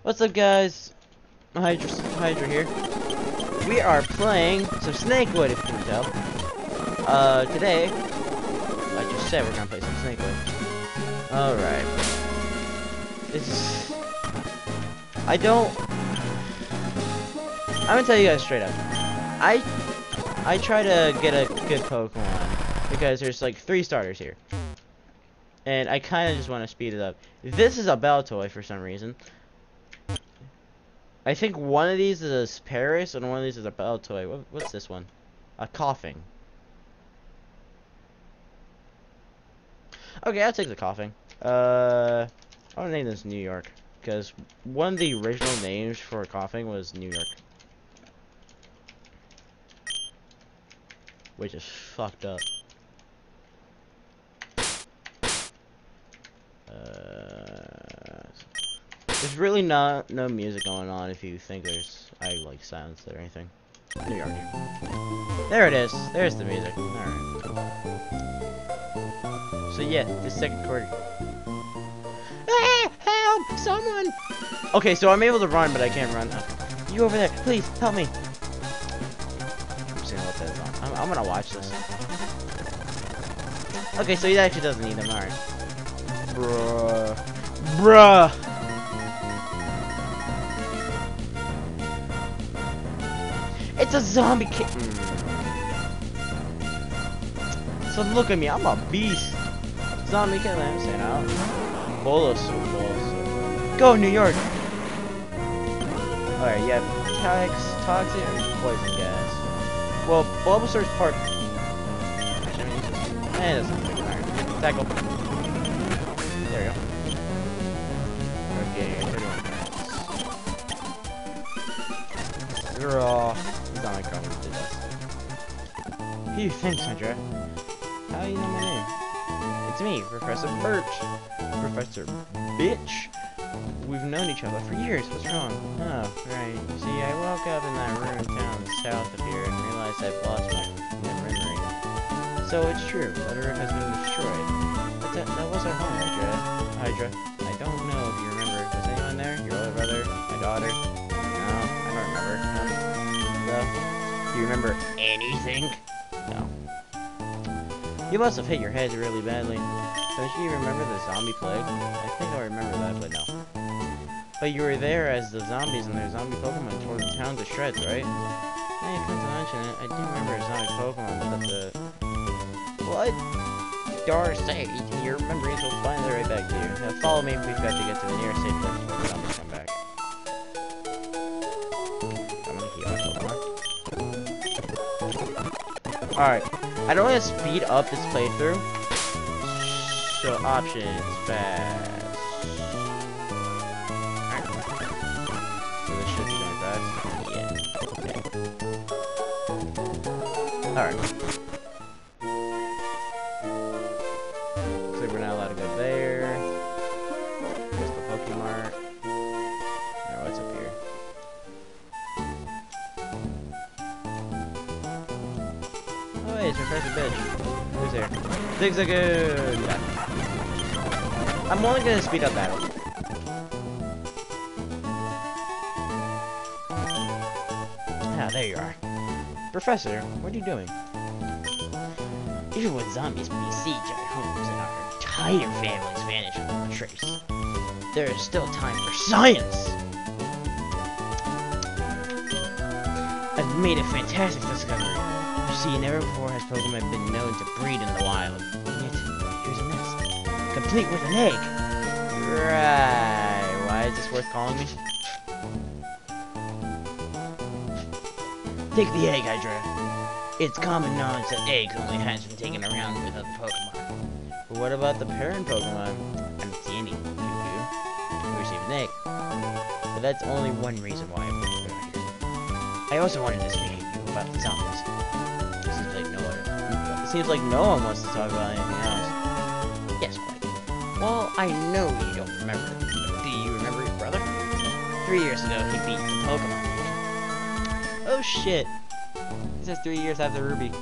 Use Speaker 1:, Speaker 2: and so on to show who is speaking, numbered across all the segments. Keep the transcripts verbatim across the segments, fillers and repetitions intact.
Speaker 1: What's up, guys? Hydra, Hydra here. We are playing some Snakewood, if you can tell. Uh, today, like I just said, we're gonna play some Snakewood. Alright. This is... I don't... I'm gonna tell you guys straight up. I... I try to get a good Pokemon, because there's like three starters here. And I kinda just want to speed it up. This is a Baltoy for some reason. I think one of these is a Paris and one of these is a Baltoy. What, what's this one? A Coughing. Okay, I'll take the Coughing. Uh, I'll name this New York, because one of the original names for a Coughing was New York. Which is fucked up. Uh, there's really not no music going on if you think there's I like silence or anything. New York. There it is. There's the music. Alright. So yeah, the second chord. Ah, help! Someone! Okay, so I'm able to run, but I can't run. Okay. You over there, please help me. I'm just gonna let that on. I'm, I'm gonna watch this. Okay, so he actually doesn't need them. Alright. Bruh. Bruh! It's a zombie kid. Mm. So look at me, I'm a beast. Zombie killer, I'm saying out. Bulbasaur, Bulbasaur. Go, New York! Alright, yeah, tox, toxic, and poison gas. Well, Bulbasaur's part. Actually, I mean, it's just. Eh, it doesn't matter. Alright, tackle. There we go. Okay, thirty-one minutes. Girl. He's not my girl, he did this. Hey, thanks, Sandra. How do you know my name? It's me, Professor Birch. Professor Bitch. We've known each other for years. What's wrong? Oh, right. You see, I woke up in that ruined town south of here and realized I've lost my, my memory. So it's true. That Earth has been destroyed. But that, that was our home, Hydra. Hydra. I don't know if you remember. Was anyone there? Your older brother? My daughter? No, I don't remember. No. No. Do you remember anything? No. You must have hit your head really badly. Don't you remember the zombie plague? I think I remember that, but no. But you were there as the zombies and their zombie Pokemon tore the town to shreds, right? Now you come to mention it, I do remember a zombie Pokemon, but that's a... What? Dare say, your memories will find their way back to you. Now follow me if we've got to get to the nearest safe place before the zombies come back. I'm gonna heal my Pokemon. Alright. I don't want to speed up this playthrough. So options, fast. Alright. So this should be going fast. Yeah. Okay. Alright. So we're not allowed to go there. There's the Pokemart. Now what's up here? Oh hey, it's Professor Bitch. Who's there? Zigzagoon! Yeah. I'm only gonna speed up battle. Ah, there you are. Professor, what are you doing? Even when zombies besiege our homes and our entire families vanish without trace, there is still time for science! I've made a fantastic discovery. You see, never before has Pokemon been known to breed in the wild. Yet, here's a nest. Complete with an egg! Right. Why is this worth calling me? Take the egg, Hydra. It's common knowledge that eggs only hatch when taken around with other Pokemon. But what about the parent Pokemon? I don't see any. Do you? You receive an egg. But that's only one reason why I put it here. I also wanted to speak to you about the zombies. It seems like no one. It seems like no one wants to talk about anything else. Yes, quite. Well, I know you don't remember. Do you remember your brother? Three years ago, he beat the Pokemon League. Oh shit! It says three years after Ruby.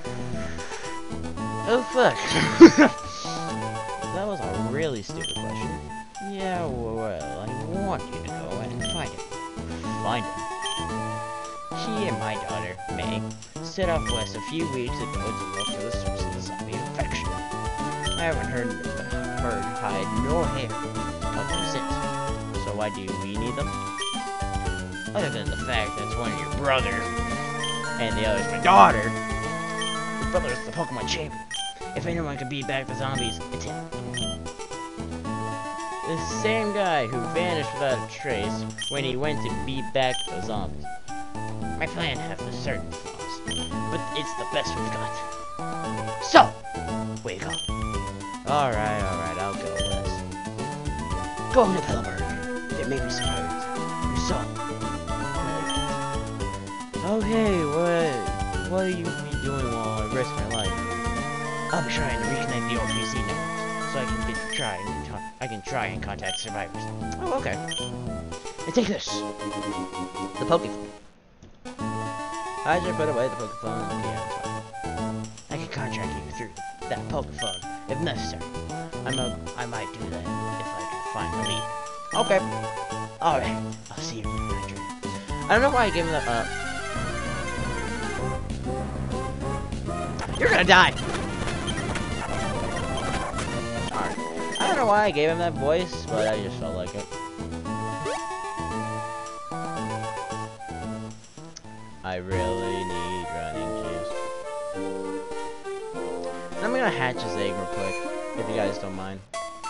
Speaker 1: Oh fuck! That was a really stupid question. Yeah, well, I want you to go and find him. Find him? He and my daughter, May, set off west a few weeks ago to look for the source of the zombie infection. I haven't heard, heard hide nor hair of them since. So why do we need them? Other than the fact that it's one of your brothers, and the other's my daughter. Your brother is the Pokemon champion. If anyone can beat back the zombies, it's him. The same guy who vanished without a trace when he went to beat back the zombies. My plan has certain flaws, but it's the best we've got. So, wake up. Alright, alright, I'll go, Wes. Go to Pillowburg. There may be some pirates. So. Okay, what, what are you be doing while I risk my life? I'll be trying to reconnect the O P C networks, so I can get try and I can try and contact survivors. Oh, okay. And take this. The Poképhone. I should put away the Poképhone. Yeah, that's fine. I can contract you through that Poképhone if necessary. I'm a, I might do that if I can find the lead. Okay. Alright. I'll see you in the future. I don't know why I gave him that up. You're gonna die! Alright. I don't know why I gave him that voice, but I just felt like it. I really need running shoes. I'm gonna hatch his egg real quick, if you guys don't mind.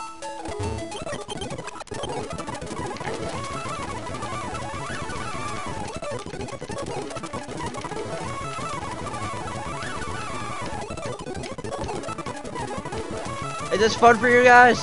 Speaker 1: Is this fun for you guys?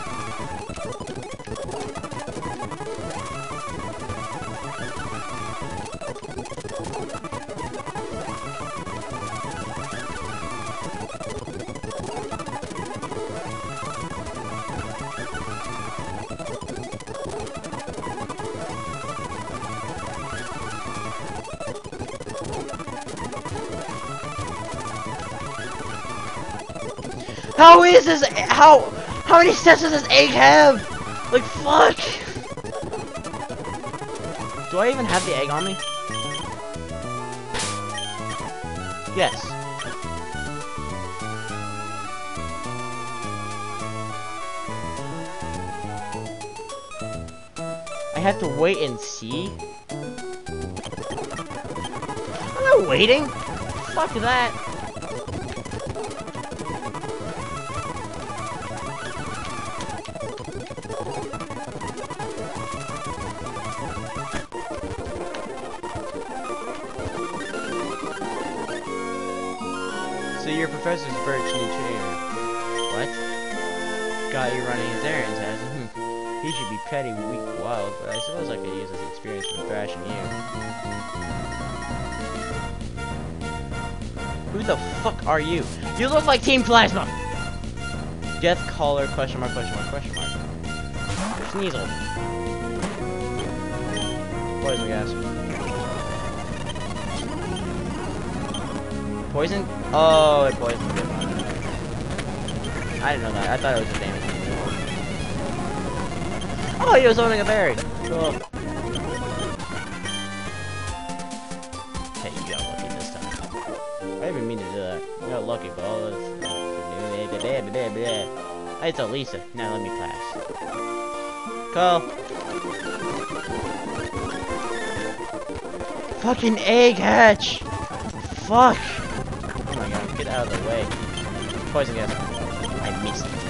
Speaker 1: How is this? How? How many steps does this egg have? Like, fuck. Do I even have the egg on me? Yes. I have to wait and see. I'm not waiting. Fuck that. So you're Professor Birch's new trainer. What? Got you running his errands, hasn't he? He should be petty, weak, wild, but I suppose I could use his experience from thrashing you. Who the fuck are you? You look like Team Plasma! Death Caller, question mark, question mark, question mark. Sneasel. Poison gas. Poison? Oh, it poisoned it. I didn't know that. I thought it was a damage. Oh, he was owning a berry. Cool. Hey, you got lucky this time. I didn't mean to do that. You got lucky, but all this. It's Elisa. Now let me pass. Call. Fucking egg hatch! Fuck! Oh my god, get out of the way. Poison gas. I missed it.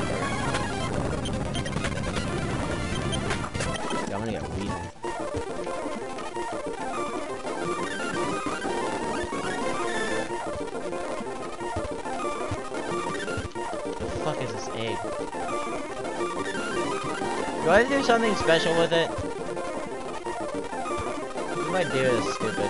Speaker 1: I'm gonna get weed. The fuck is this egg? Do I do something special with it? What do I do this stupid?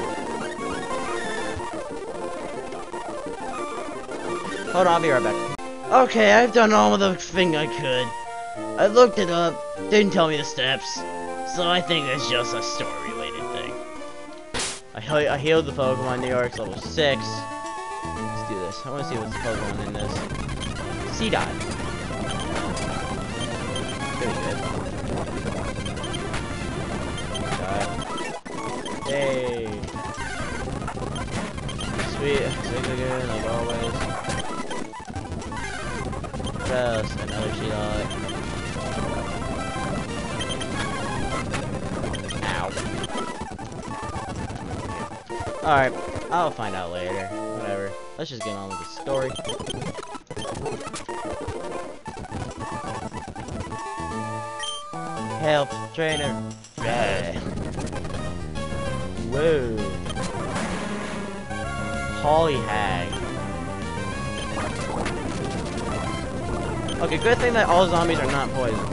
Speaker 1: Hold on, I'll be right back. Okay, I've done all of the thing I could. I looked it up, didn't tell me the steps, so I think it's just a story-related thing. I, he I healed the Pokemon. New York's level six. Let's do this. I want to see what's the Pokemon in this. Seedot. Pretty good. soon, like always. What else? Another Sheila. Ow. Alright, I'll find out later. Whatever. Let's just get on with the story. Help, trainer. Yeah. Whoa. Holly Hag. Okay, good thing that all zombies are not poison.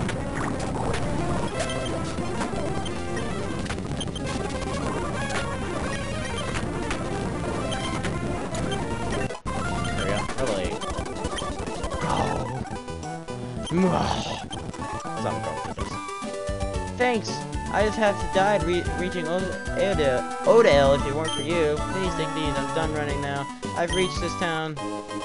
Speaker 1: There we go. Level eight. Oh. Something wrong with this. Thanks. I just have to die re reaching Odell. Odell, if it weren't for you. Please take these. I'm done running now. I've reached this town.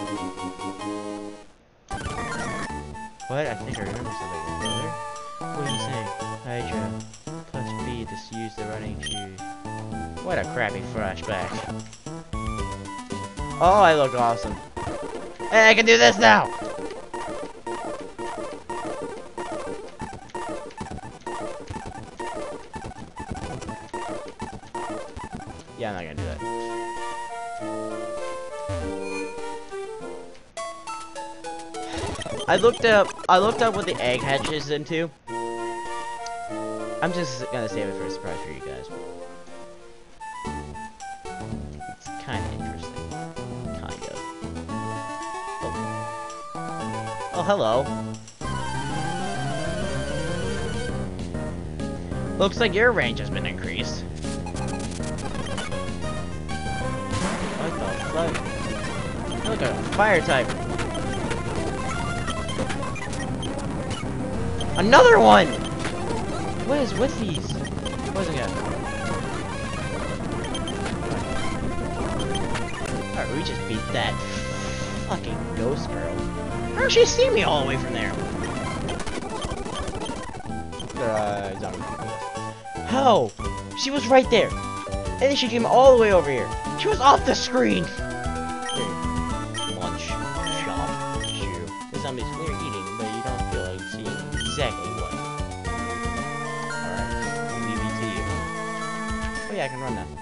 Speaker 1: What? I think I remember something, brother. What do you say? Hydra. Plus B to use the running shoes. What a crappy flashback. Oh, I look awesome. Hey, I can do this now! Yeah, I'm not gonna do that. I looked up I looked up what the egg hatches into. I'm just gonna save it for a surprise for you guys. It's kinda interesting. Kind of. Oh, oh hello. Looks like your range has been increased. What the fuck? Look at a fire type. Another one! What is with these? What is it again? Alright, we just beat that fucking ghost girl. How did she see me all the way from there? Uh, How? She was right there. And then she came all the way over here. She was off the screen! Lunch. Shop. Shoe. The zombie's clear eating, but you don't feel like seeing exactly what. Alright. Leave it to you. Oh yeah, I can run now.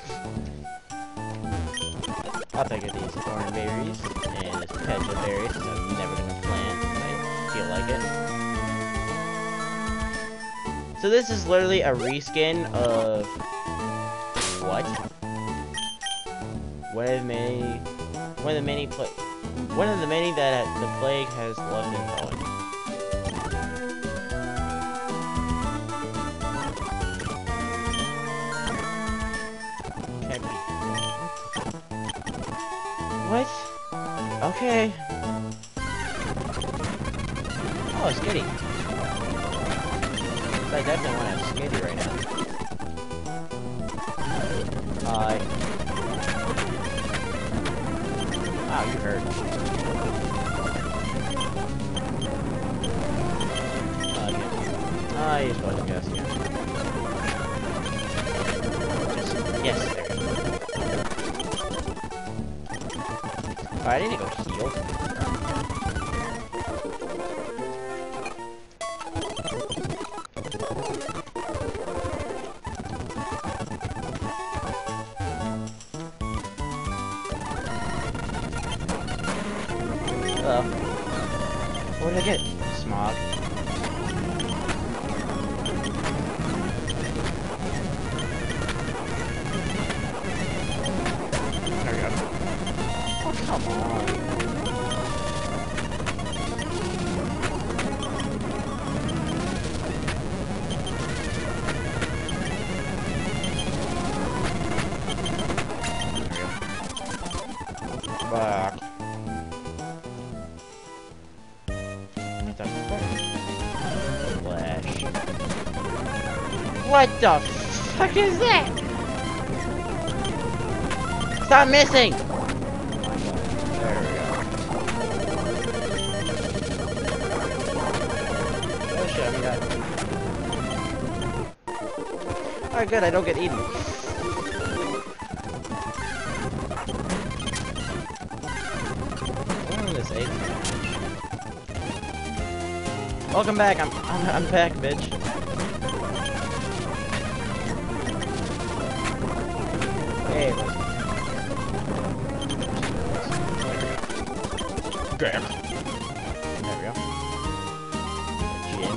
Speaker 1: I'll take it these thorn berries and this petal berries, because I'm never gonna plant if I feel like it. So this is literally a reskin of what? One of the many, one of the many, pla one of the many that the plague has left in Poland. Can't be. What? Okay. Oh, it's Skitty. I definitely want to have Skitty right now. Uh. Wow, you hurt. Uh, yeah. Ah, he's supposed to guess, yeah. Just, yes, there we go. Alright, I need to go heal. Uh-oh. What did I get? Smog. There we go. Oh, come on. Back. What the fuck? Flash. What the fuck is that? Stop missing! There we go. Oh shit, I mean that. Alright, good, I don't get eaten. Welcome back. I'm I'm I'm back, bitch. Hey. Grab. There we go. Gin.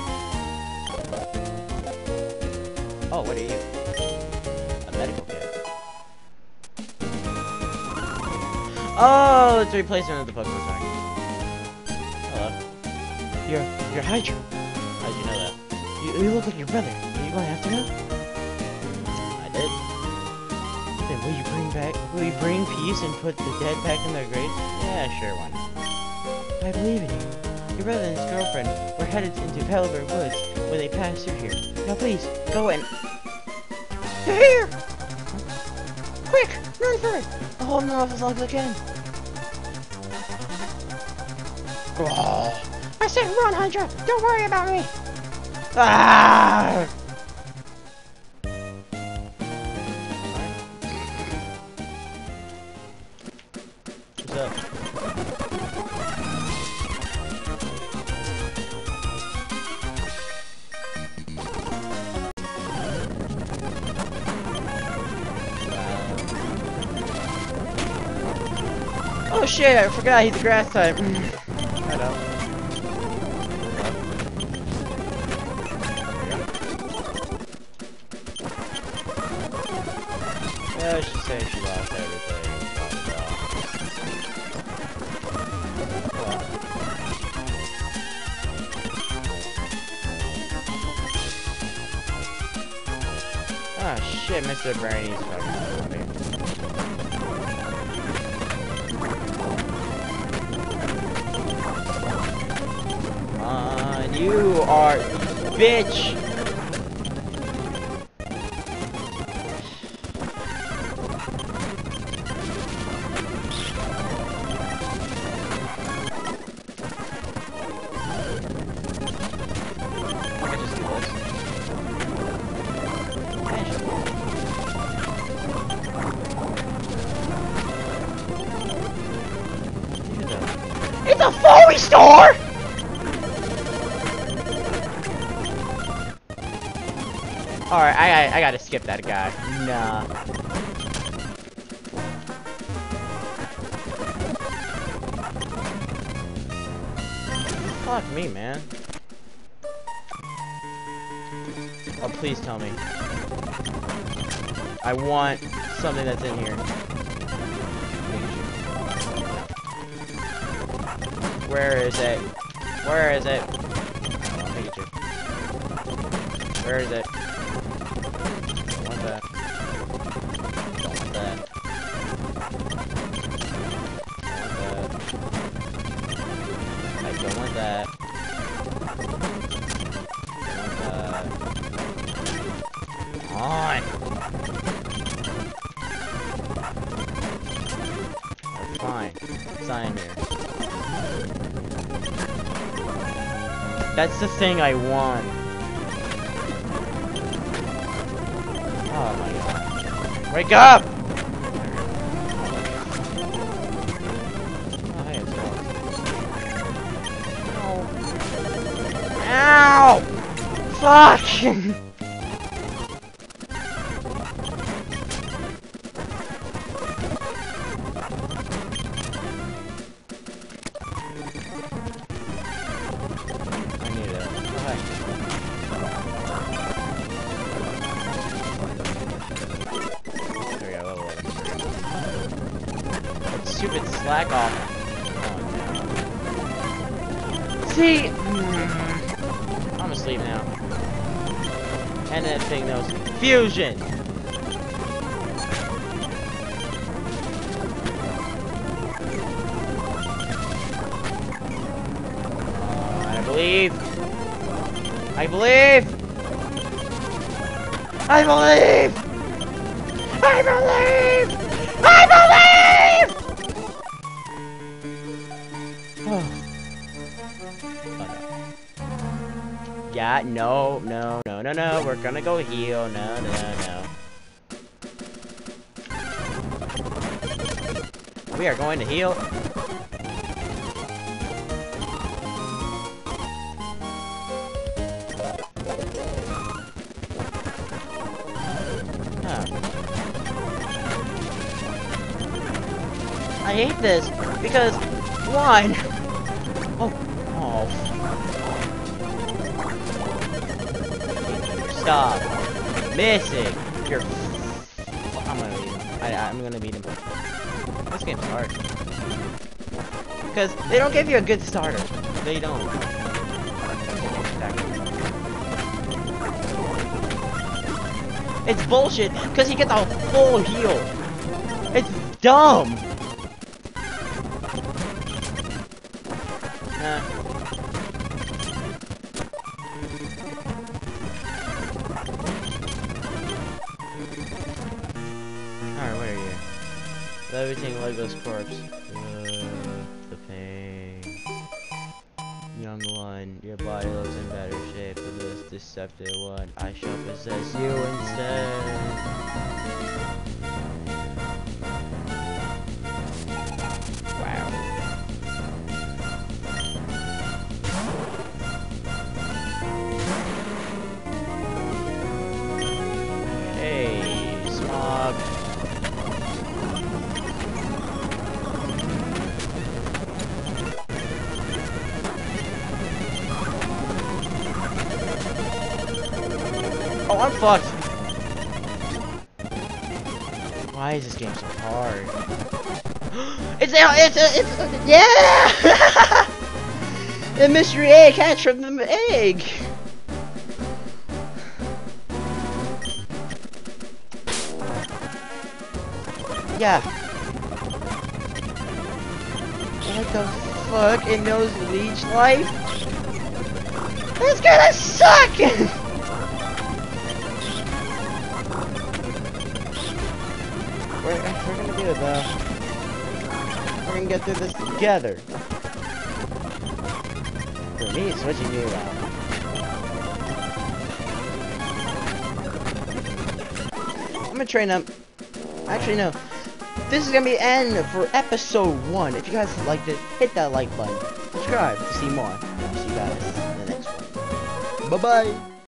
Speaker 1: Oh, what are you? A medical kit. Oh, it's a replacement of the Pokemon Center. Hello. You're you're Hydra. How'd you know that? You, you look like your brother. Are you going after him? I did. Then will you bring back? Will you bring peace and put the dead back in their graves? Yeah, sure, why not? I believe in you. Your brother and his girlfriend were headed into Palaver Woods when they passed through here. Now please, go and... You're here! Quick! Run for it! I'll hold them off as long as I can. Oh. I said run, Hydra! Don't worry about me! Ah! What's up? Oh shit, I forgot he's a grass type. I know. Yeah, I should say she lost everything. Ah shit, Mister Brainy's fucking funny. Uh, you are bitch. It's a Foley store! Alright, I, I I gotta skip that guy. Nah. Fuck me, man. Oh, please tell me. I want something that's in here. Where is it? Where is it? Oh, Pikachu. Where is it? Don't want that. Don't want that. Don't want that. I don't want that. Don't want that. Come on. Fine. Sign here. That's the thing I want. Oh my god. Wake up! Oh, hey, it's Ow! Ow! Fuck! Stupid slack off. Oh, no. See? Mm, I'm asleep now. And that thing knows. Fusion! Uh, I believe. I believe! I believe! I believe! I believe! Yeah, no, no, no, no, no. We're gonna go heal. No, no, no. We are going to heal. I hate this because one. Oh, oh. Stop missing. You're. I'm gonna beat him. I, I'm gonna beat him. This game's hard because they don't give you a good starter. They don't. It's bullshit because he gets a full heal. It's dumb. Nah. Alright, where are you? Levitating Lego's corpse. Uh, the pain. Young one, your body looks in better shape than this deceptive one. I shall possess you instead. Wow. Hey, Smog. Oh, I'm fucked. Why is this game so hard? It's a, it's a, it's a, yeah! The mystery egg hatched from the egg. Yeah. What the fuck? It knows leech life? That's gonna suck! We're, we're gonna do it though. We're gonna get through this together. For me, switching you out. I'm gonna train up. Actually, no. This is gonna be the end for episode one. If you guys liked it, hit that like button. Subscribe to see more. See you guys in the next one. Bye bye.